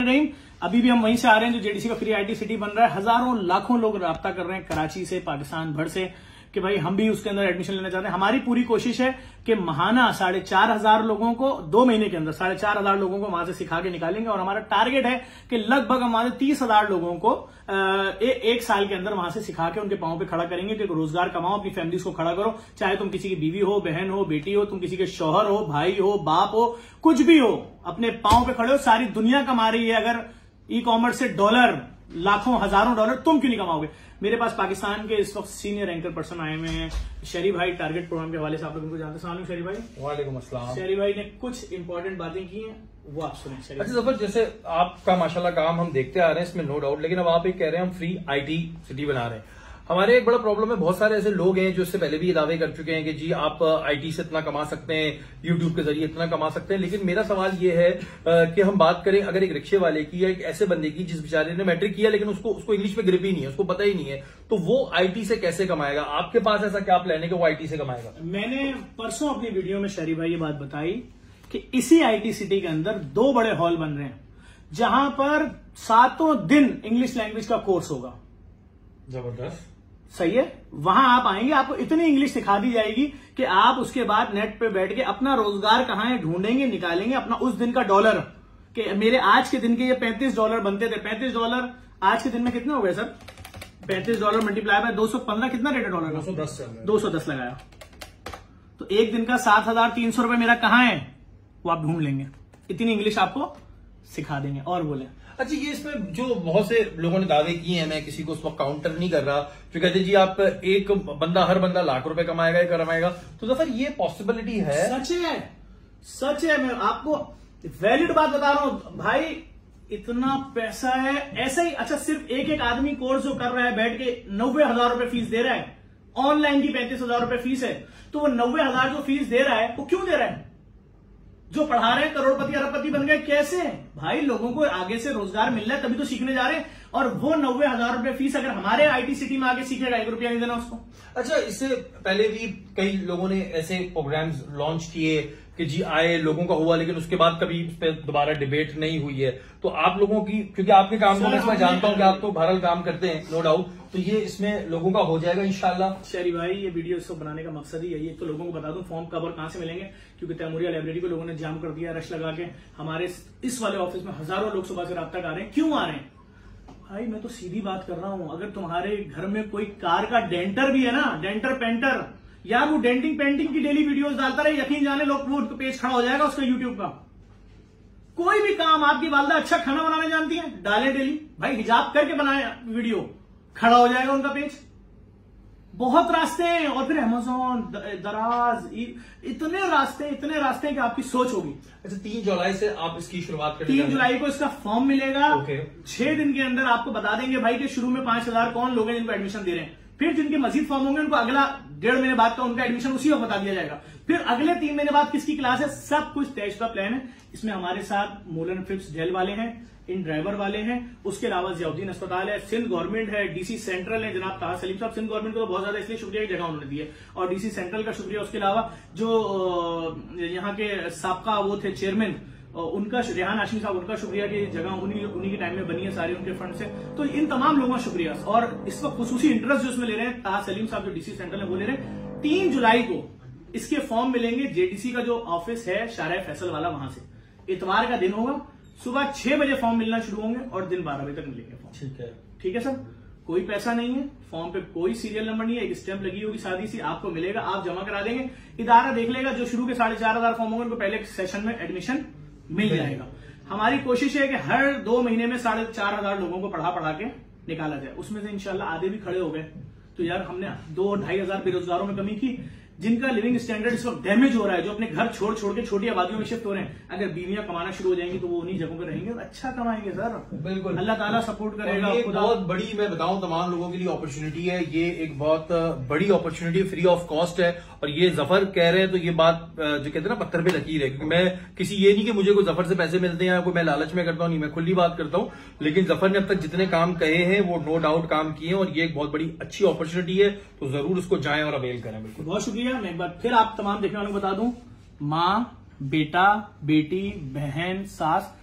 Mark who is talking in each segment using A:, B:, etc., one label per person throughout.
A: रहीम। अभी भी हम वहीं से आ रहे हैं जो जेडीसी का फ्री आईटी सिटी बन रहा है। हजारों लाखों लोग राब्ता कर रहे हैं कराची से, पाकिस्तान भर से कि भाई हम भी उसके अंदर एडमिशन लेना चाहते हैं। हमारी पूरी कोशिश है कि माहाना 4,500 लोगों को 2 महीने के अंदर 4,500 लोगों को वहां से सिखा के निकालेंगे और हमारा टारगेट है कि लगभग हम वहां से 30,000 लोगों को एक साल के अंदर वहां से सिखा के उनके पांव पे खड़ा करेंगे कि रोजगार कमाओ, अपनी फैमिलीज को खड़ा करो। चाहे तुम किसी की बीवी हो, बहन हो, बेटी हो, तुम किसी के शौहर हो, भाई हो, बाप हो, कुछ भी हो, अपने पांव पे खड़े हो। सारी दुनिया कमा रही है, अगर ई कॉमर्स से डॉलर, लाखों हजारों डॉलर, तुम क्यों नहीं कमाओगे। मेरे पास पाकिस्तान के इस वक्त सीनियर एंकर पर्सन आए हुए हैं, शरी भाई, टारगेट प्रोग्राम के हवाले से। आप लोग उनको जानते हैं। शरी भाई।
B: वालेकुम अस्सलाम।
A: शरी भाई ने कुछ इंपॉर्टेंट बातें की हैं, वो आप सुने।
B: अच्छा जफर, जैसे आपका माशाल्लाह काम हम देखते आ रहे हैं, इसमें नो डाउट, लेकिन अब आप एक कह रहे हैं हम फ्री आईटी सिटी बना रहे हैं। हमारे एक बड़ा प्रॉब्लम है, बहुत सारे ऐसे लोग हैं जो इससे पहले भी ये दावे कर चुके हैं कि जी आप आईटी से इतना कमा सकते हैं, यूट्यूब के जरिए इतना कमा सकते हैं। लेकिन मेरा सवाल ये है कि हम बात करें अगर एक रिक्शे वाले की या एक ऐसे बंदे की जिस बेचारे ने मैट्रिक किया लेकिन उसको इंग्लिश में ग्रिप ही नहीं है, उसको पता ही नहीं है, तो वो आईटी से कैसे कमाएगा। आपके पास ऐसा क्या प्लान है कि वो आईटी से कमाएगा।
A: मैंने परसों अपनी वीडियो में शरी भाई ये बात बताई कि इसी आईटी सिटी के अंदर 2 बड़े हॉल बन रहे हैं जहां पर 7 दिन इंग्लिश लैंग्वेज का कोर्स होगा।
B: जबरदस्त,
A: सही है। वहां आप आएंगे, आपको इतनी इंग्लिश सिखा दी जाएगी कि आप उसके बाद नेट पे बैठ के अपना रोजगार कहां है ढूंढेंगे, निकालेंगे अपना उस दिन का डॉलर। कि मेरे आज के दिन के ये $35 बनते थे। $35 आज के दिन में कितने हो गए सर? $35 मल्टीप्लाई बाय 215, कितना रेट है डॉलर का? 210 लगाया तो एक दिन का 7,300 रुपए मेरा कहां है, वो आप ढूंढ लेंगे। इतनी इंग्लिश आपको सिखा देंगे। और बोले
B: अच्छा, ये इसमें जो बहुत से लोगों ने दावे किए हैं, मैं किसी को उस वक्त काउंटर नहीं कर रहा, जो कहते जी आप एक बंदा, हर बंदा लाख रुपए कमाएगा, कमाएगा, तो जफर ये पॉसिबिलिटी है?
A: सच है, सच है। मैं आपको वैलिड बात बता रहा हूं भाई, इतना पैसा है ऐसा ही। अच्छा, सिर्फ एक आदमी कोर्स जो कर रहा है बैठ के 90,000 रुपए फीस दे रहा है, ऑनलाइन की 35,000 रुपए फीस है, तो वो 90,000 जो फीस दे रहा है वो क्यों दे रहा है? जो पढ़ा रहे हैं करोड़पति अरबपति बन गए कैसे? भाई लोगों को आगे से रोजगार मिल रहा है, तभी तो सीखने जा रहे हैं। और वो 90,000 रुपए फीस अगर हमारे आईटी सिटी में आगे सीखेगा, 1 रुपया नहीं देना उसको।
B: अच्छा, इससे पहले भी कई लोगों ने ऐसे प्रोग्राम्स लॉन्च किए कि जी आए, लोगों का हुआ, लेकिन उसके बाद कभी इस पर दोबारा डिबेट नहीं हुई है। तो आप लोगों की, क्योंकि आपके काम को मैं जानता हूं कि आप तो बहरहाल काम करते हैं, नो डाउट, तो ये इसमें लोगों का हो जाएगा इंशाल्लाह।
A: शरी भाई, ये वीडियो इसको बनाने का मकसद ही यही है। तो लोगों को बता दूं फॉर्म कब और कहां से मिलेंगे, क्योंकि तैमूरिया लाइब्रेरी को लोगों ने जाम कर दिया, रश लगा के। हमारे इस वाले ऑफिस में हजारों लोग सुबह से रात तक आ रहे हैं। क्यों आ रहे हैं भाई? मैं तो सीधी बात कर रहा हूं, अगर तुम्हारे घर में कोई कार का डेंटर भी है ना, डेंटर पेंटर, यार वो डेंटिंग पेंटिंग की डेली वीडियोस डालता रहे, यकीन जाने लोग वो पेज खड़ा हो जाएगा उसका यूट्यूब का। कोई भी काम, आपकी वालदा अच्छा खाना बनाने जानती है, डाले डेली भाई, हिजाब करके बनाए वीडियो, खड़ा हो जाएगा उनका पेज। बहुत रास्ते हैं। और फिर अमेज़न, दराज, इतने रास्ते हैं कि आपकी सोच होगी।
B: अच्छा, 3 जुलाई से आप इसकी शुरुआत करेंगे?
A: 3 जुलाई को इसका फॉर्म मिलेगा। 6 दिन के अंदर आपको बता देंगे भाई कि शुरू में 5,000 कौन लोग हैं जिनको एडमिशन दे रहे हैं। फिर जिनके मजीद फॉर्म होंगे उनको अगला 1.5 महीने बाद का उनका एडमिशन उसी वक्त बता दिया जाएगा। फिर अगले 3 महीने बाद किसकी क्लास है, सब कुछ तयशुदा प्लान है। इसमें हमारे साथ मोलन फिप्स जेल वाले हैं, इन ड्राइवर वाले हैं, उसके अलावा जियाउद्दीन अस्पताल है, सिंध गवर्नमेंट है, डीसी सेंट्रल है जनाब ताहा सलीम साहब। सिंध गवर्नमेंट को तो बहुत ज्यादा इसलिए शुक्रिया की जगह उन्होंने दी है, और डीसी सेंट्रल का शुक्रिया। उसके अलावा जो यहाँ के साबका वो थे चेयरमैन, उनका, रेहान हाशमी साहब, उनका शुक्रिया की जगह उन्हीं के टाइम में बनी है सारी, उनके फंड से। तो इन तमाम लोगों का शुक्रिया। और इस वक्त खुसूसी इंटरेस्ट जो इसमें ले रहे हैं ताहा सलीम साहब जो डीसी सेंट्रल है वो ले रहे हैं। 3 जुलाई को इसके फॉर्म मिलेंगे जेडीसी का जो ऑफिस है शाहराह फैसल वाला, वहां से। इतवार का दिन होगा, सुबह 6 बजे फॉर्म मिलना शुरू होंगे और दिन 12 बजे तक मिलेंगे फॉर्म। ठीक है सर, कोई पैसा नहीं है, फॉर्म पे कोई सीरियल नंबर नहीं है, एक स्टैंप लगी होगी सादी सी, आपको मिलेगा, आप जमा करा देंगे, इदारा देख लेगा। जो शुरू के 4,500 फॉर्म होंगे उनको पहले सेशन में एडमिशन मिल जाएगा। हमारी कोशिश है कि हर 2 महीने में 4,500 लोगों को पढ़ा के निकाला जाए। उसमें से इंशाल्लाह आधे भी खड़े हो गए तो यार हमने 2-2,500 बेरोजगारों में कमी की। जिनका लिविंग स्टैंडर्ड इस वक्त डैमेज हो रहा है, जो अपने घर छोड़ के छोटी आबादियों में शिफ्ट हो रहे हैं, अगर बीवियां कमाना शुरू हो जाएंगी तो वो उन्हीं जगहों पर रहेंगे और अच्छा कमाएंगे सर।
B: बिल्कुल,
A: अल्लाह ताला सपोर्ट करेगा।
B: एक बहुत बड़ी, मैं बताऊं तमाम लोगों के लिए अपॉर्चुनिटी है, ये एक बहुत बड़ी अपॉर्चुनिटी, फ्री ऑफ कॉस्ट है। और ये जफर कह रहे हैं तो ये बात जो कहते हैं ना पत्थर पे लकीर है, क्योंकि मैं किसी ये नहीं कि मुझे कोई जफर से पैसे मिलते हैं या कोई मैं लालच में करता हूं, नहीं, मैं खुली बात करता हूं। लेकिन जफर ने अब तक जितने काम कहे हैं वो नो डाउट काम किए हैं और ये एक बहुत बड़ी अच्छी अपॉर्चुनिटी है, तो जरूर उसको जाएं और अवेल करें। बिल्कुल,
A: बहुत शुक्रिया। मैं एक बार फिर आप तमाम देखने वालों को बता दूं, माँ, बेटा, बेटी, बहन, सास,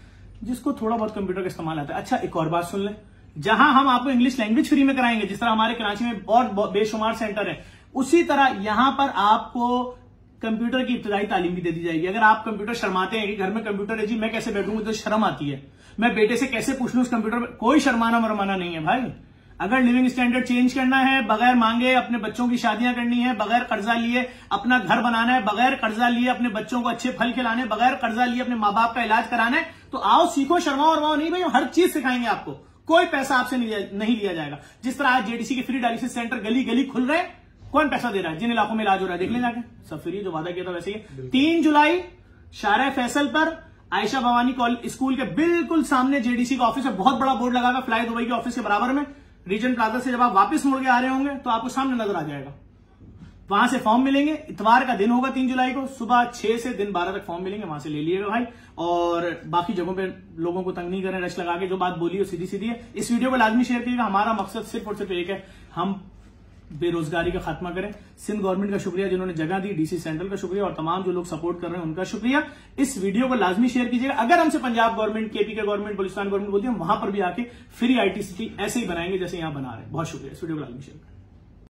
A: जिसको थोड़ा बहुत कंप्यूटर का इस्तेमाल आता है। अच्छा, एक और बात सुन ले, जहां हम आपको इंग्लिश लैंग्वेज फ्री में कराएंगे, जिस तरह हमारे कराची में और बेशुमार सेंटर है, उसी तरह यहां पर आपको कंप्यूटर की इब्तदाई तालीम भी दे दी जाएगी। अगर आप कंप्यूटर शर्माते हैं कि घर में कंप्यूटर है जी, मैं कैसे बैठूंगा, तो शर्म आती है, मैं बेटे से कैसे पूछ लूं उस कंप्यूटर में, कोई शर्माना मरमाना नहीं है भाई। अगर लिविंग स्टैंडर्ड चेंज करना है, बगैर मांगे अपने बच्चों की शादियां करनी है, बगैर कर्जा लिए अपना घर बनाना है, बगैर कर्जा लिए अपने बच्चों को अच्छे फल खिलाने, बगैर कर्जा लिए अपने माँ बाप का इलाज कराना है, तो आओ सीखो, शर्माओ और नहीं भाई, हर चीज सिखाएंगे आपको, कोई पैसा आपसे नहीं लिया जाएगा। जिस तरह आज जेडीसी के फ्री डायलिसिस सेंटर गली गली खुल रहे हैं, कौन पैसा दे रहा है? जिन इलाकों में इलाज हो रहा है देख लें जाके, सब फ्री, जो वादा किया था वैसे ही। 3 जुलाई शारा फैसल पर आयशा भवानी स्कूल के बिल्कुल सामने जेडीसी का ऑफिस है, बहुत बड़ा बोर्ड लगा हुआ है, फ्लाई दुबई के ऑफिस के बराबर में, रीजन प्लाजा से जब आप वापस मुड़ के आ रहे होंगे तो आपको सामने नजर आ जाएगा, वहां से फॉर्म मिलेंगे। इतवार का दिन होगा 3 जुलाई को, सुबह 6 से दिन 12 तक फॉर्म मिलेंगे, वहां से ले लीजिएगा भाई। और बाकी जगहों पे लोगों को तंग नहीं करें, रश लगा के, जो बात बोली हो सीधी सीधी है। इस वीडियो को लाजमी शेयर कीजिएगा, हमारा मकसद सिर्फ और सिर्फ एक है, हम बेरोजगारी का खात्मा करें। सिंध गवर्नमेंट का शुक्रिया जिन्होंने जगह दी, डीसी सेंट्रल का शुक्रिया, और तमाम जो लोग सपोर्ट कर रहे हैं उनका शुक्रिया। इस वीडियो को लाजमी शेयर कीजिएगा। अगर हमसे पंजाब गवर्नमेंट, केपी के गवर्नमेंट, बलूचिस्तान गवर्नमेंट बोलती है, हम वहां पर भी आके फ्री IT सिटी ऐसे ही बनाएंगे जैसे यहां बना रहे हैं। बहुत शुक्रिया, इस वीडियो को लाजमी शेयर करें।